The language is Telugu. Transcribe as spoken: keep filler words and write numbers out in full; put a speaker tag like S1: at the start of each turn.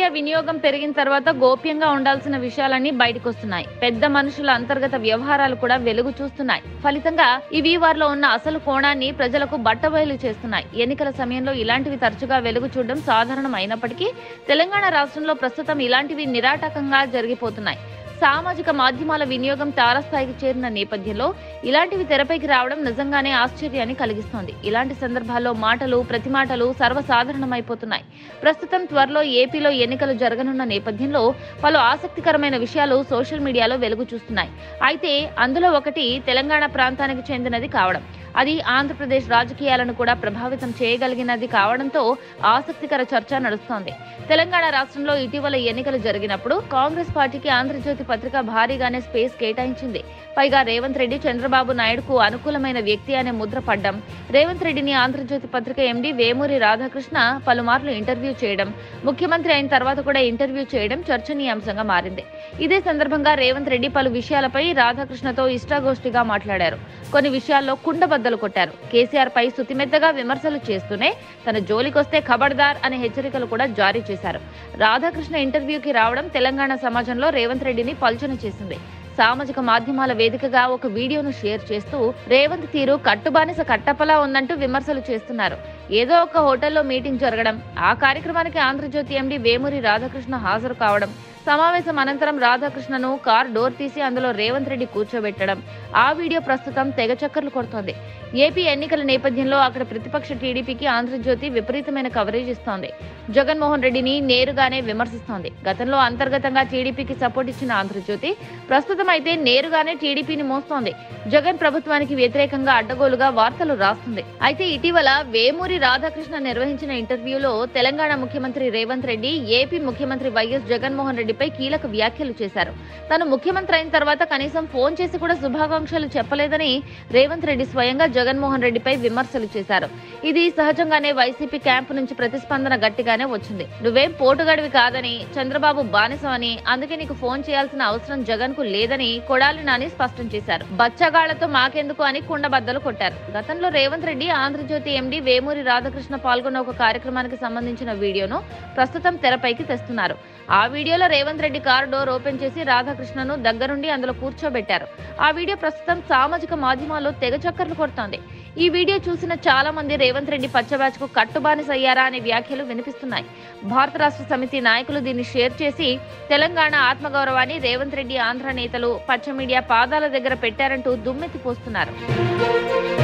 S1: వినియోగం పెరిగిన తర్వాత గోప్యంగా ఉండాల్సిన విషయాలన్నీ బయటకొస్తున్నాయి. పెద్ద మనుషుల అంతర్గత వ్యవహారాలు కూడా వెలుగు చూస్తున్నాయి. ఫలితంగా ఇవి వారిలో ఉన్న అసలు కోణాన్ని ప్రజలకు బట్టబయలు చేస్తున్నాయి. ఎన్నికల సమయంలో ఇలాంటివి తరచుగా వెలుగు చూడడం సాధారణం అయినప్పటికీ తెలంగాణ రాష్ట్రంలో ప్రస్తుతం ఇలాంటివి నిరాటకంగా జరిగిపోతున్నాయి. సామాజిక మాధ్యమాల వినియోగం తారస్థాయికి చేరిన నేపథ్యంలో ఇలాంటివి తెరపైకి రావడం నిజంగానే ఆశ్చర్యాన్ని కలిగిస్తోంది. ఇలాంటి సందర్భాల్లో మాటలు ప్రతిమాటలు సర్వసాధారణమైపోతున్నాయి. ప్రస్తుతం త్వరలో ఏపీలో ఎన్నికలు జరగనున్న నేపథ్యంలో పలు ఆసక్తికరమైన విషయాలు సోషల్ మీడియాలో వెలుగు చూస్తున్నాయి. అయితే అందులో ఒకటి తెలంగాణ ప్రాంతానికి చెందినది కావడం, అది ఆంధ్రప్రదేశ్ రాజకీయాలను కూడా ప్రభావితం చేయగలిగినది కావడంతో ఆసక్తికర చర్చ నడుస్తోంది. తెలంగాణ రాష్ట్రంలో ఇటీవల ఎన్నికలు జరిగినప్పుడు కాంగ్రెస్ పార్టీకి ఆంధ్రజ్యోతి పత్రిక భారీగానే స్పేస్ కేటాయించింది. పైగా రేవంత్ రెడ్డి చంద్రబాబు నాయుడుకు అనుకూలమైన వ్యక్తి అనే ముద్ర పడ్డం, రేవంత్ రెడ్డిని ఆంధ్రజ్యోతి పత్రిక ఎండీ వేమూరి రాధాకృష్ణ పలుమార్లు ఇంటర్వ్యూ చేయడం, ముఖ్యమంత్రి అయిన తర్వాత కూడా ఇంటర్వ్యూ చేయడం చర్చనీయాంశంగా మారింది. ఇదే సందర్భంగా రేవంత్ రెడ్డి పలు విషయాలపై రాధాకృష్ణతో ఇష్టాగోష్ఠిగా మాట్లాడారు. కొన్ని విషయాల్లో కుండబద్దలు కొట్టారు. కేసీఆర్ పై సుతిమెత్తగా విమర్శలు చేస్తూనే తన జోలికొస్తే ఖబర్దార్ అనే హెచ్చరికలు కూడా జారీ చేశారు. రాధాకృష్ణ ఇంటర్వ్యూకి రావడం తెలంగాణ సమాజంలో రేవంత్ రెడ్డిని పల్చన చేసింది. సామాజిక మాధ్యమాల వేదికగా ఒక వీడియోను షేర్ చేస్తూ రేవంత్ తీరు కట్టుబానిస కట్టపలా ఉందంటూ విమర్శలు చేస్తున్నారు. ఏదో ఒక హోటల్లో మీటింగ్ జరగడం, ఆ కార్యక్రమానికి ఆంధ్రజ్యోతి ఎండీ వేమూరి రాధాకృష్ణ హాజరు కావడం, సమావేశం అనంతరం రాధాకృష్ణను కార్ డోర్ తీసి అందులో రేవంత్ రెడ్డి కూర్చోబెట్టడం, ఆ వీడియో ప్రస్తుతం తెగ చక్కర్లు కొడుతోంది. ఏపీ ఎన్నికల నేపథ్యంలో అక్కడ ప్రతిపక్ష టీడీపీకి ఆంధ్రజ్యోతి విపరీతమైన కవరేజ్ ఇస్తోంది. జగన్మోహన్ రెడ్డిని నేరుగానే విమర్శిస్తోంది. గతంలో అంతర్గతంగా టీడీపీకి సపోర్ట్ ఇచ్చిన ఆంధ్రజ్యోతి ప్రస్తుతం అయితే నేరుగానే టీడీపీని మోస్తోంది. జగన్ ప్రభుత్వానికి వ్యతిరేకంగా అడ్డగోలుగా వార్తలు రాస్తుంది. అయితే ఇటీవల వేమూరి రాధాకృష్ణ నిర్వహించిన ఇంటర్వ్యూలో తెలంగాణ ముఖ్యమంత్రి రేవంత్ రెడ్డి ఏపీ ముఖ్యమంత్రి వైఎస్ జగన్మోహన్ రెడ్డిపై కీలక వ్యాఖ్యలు చేశారు. తాను ముఖ్యమంత్రి అయిన తర్వాత కనీసం ఫోన్ చేసి కూడా శుభాకాంక్షలు చెప్పలేదని రేవంత్ రెడ్డి స్వయంగా జగన్మోహన్ రెడ్డిపై విమర్శలు చేశారు. ఇది సహజంగానే వైసీపీ క్యాంపు నుంచి ప్రతిస్పందన గట్టిగానే వచ్చింది. నువ్వేం పోటుగడివి కాదని, చంద్రబాబు బానిసమని, అందుకే నీకు ఫోన్ చేయాల్సిన అవసరం జగన్ కు లేదని కొడాలి నాని స్పష్టం చేశారు. బచ్చగాళ్లతో మాకెందుకు అని కుండబద్దలు కొట్టారు. గతంలో రేవంత్ రెడ్డి ఆంధ్రజ్యోతి ఎండీ వేమూరి రాధాకృష్ణ పాల్గొన్న ఒక కార్యక్రమానికి సంబంధించిన వీడియోను ప్రస్తుతం తెరపైకి తెస్తున్నారు. ఆ వీడియోలో Revanth Reddy car door open చేసి రాధాకృష్ణను దగ్గరుండి అందులో కూర్చోబెట్టారు. ఆ వీడియో ప్రస్తుతం సామాజిక మాధ్యమాల్లో తెగ చక్కర్లు కొడుతోంది. ఈ వీడియో చూసిన చాలా మంది రేవంత్ రెడ్డి పచ్చబ్యాచ్ కు కట్టుబానిసయ్యారా అనే వ్యాఖ్యలు వినిపిస్తున్నాయి. భారత రాష్ట్ర సమితి నాయకులు దీన్ని షేర్ చేసి తెలంగాణ ఆత్మగౌరవాన్ని రేవంత్ రెడ్డి ఆంధ్ర నేతలు పచ్చ మీడియా పాదాల దగ్గర పెట్టారంటూ దుమ్మెత్తి పోస్తున్నారు.